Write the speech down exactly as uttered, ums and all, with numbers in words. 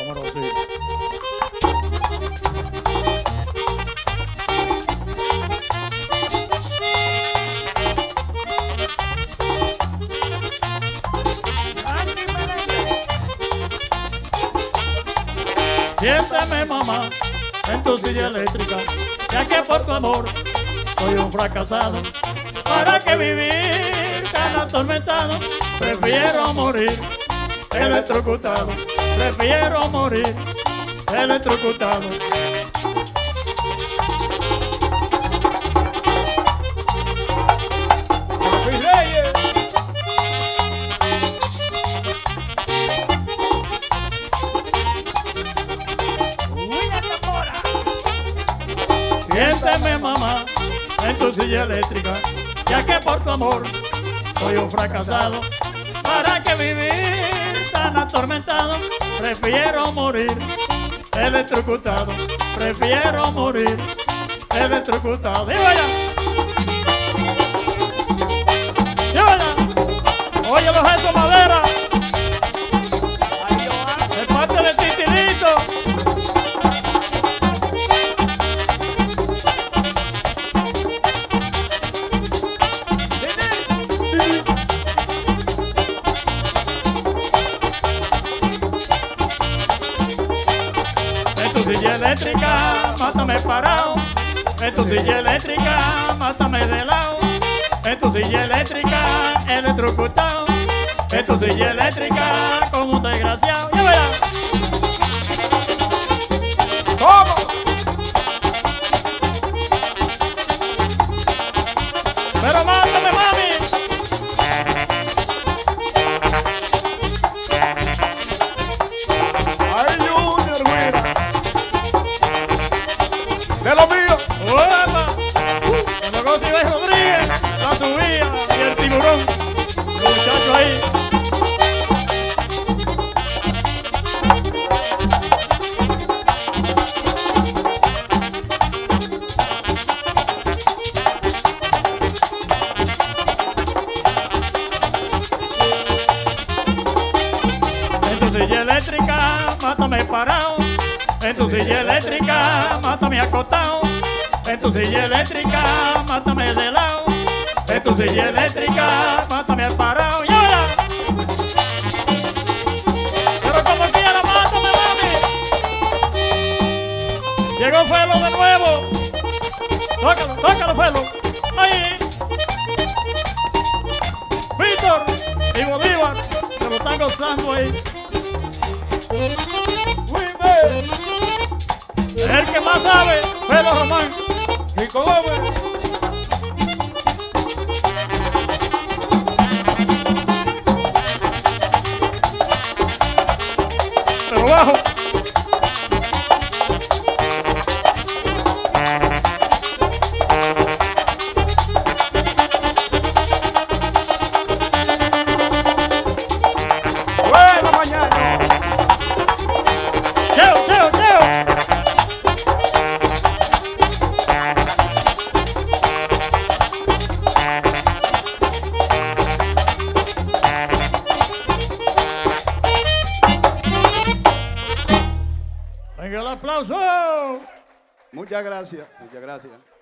Cómo no, sí. Siéntame, mamá, en tu silla eléctrica, ya que por tu amor soy un fracasado. ¿Para qué vivir tan atormentado? Prefiero morir electrocutado. Prefiero morir electrocutado. Luis Reyes. Siénteme, mamá, en tu silla eléctrica, ya que por tu amor soy un fracasado. ¿Para qué vivir tan atormentado? Prefiero morir electrocutado. Prefiero morir electrocutado. ¡Y vaya! ¡Y vaya! Oye, los gestos de madera. De parte de Titilito. En tu silla eléctrica, mátame parado. En tu silla eléctrica, mátame de lado. En tu silla eléctrica, electrocutado. En tu silla eléctrica, como un desgraciado. ¡Ya verá! ¿Cómo? Pero mátame, mami. Ay, Junior, mira. De lo mío. ¡Uepa! El negocio de Rodríguez, la subía y el tiburón. Los muchachos ahí. En tu silla eléctrica, mátame parado. En tu silla eléctrica, mátame acostado. En tu silla eléctrica, mátame de lado. En tu silla eléctrica, mátame parado. ¡Y ahora! Pero como quiera, mátame, mami. Llegó Felo de nuevo. Tócalo, tócalo, Felo. Ahí. Víctor y Bolívar se lo están gozando ahí. El que más sabe, Felo Román. Rico Gómez. Pero bajo. Buena mañana. Cheo, cheo, cheo. Venga el aplauso. Muchas gracias. Muchas gracias.